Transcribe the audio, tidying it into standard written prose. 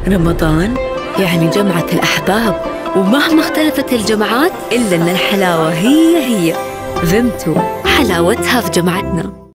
رمضان يعني جمعة الأحباب، ومهما اختلفت الجماعات إلا أن الحلاوة هي. فيمتو حلاوتها في جمعتنا.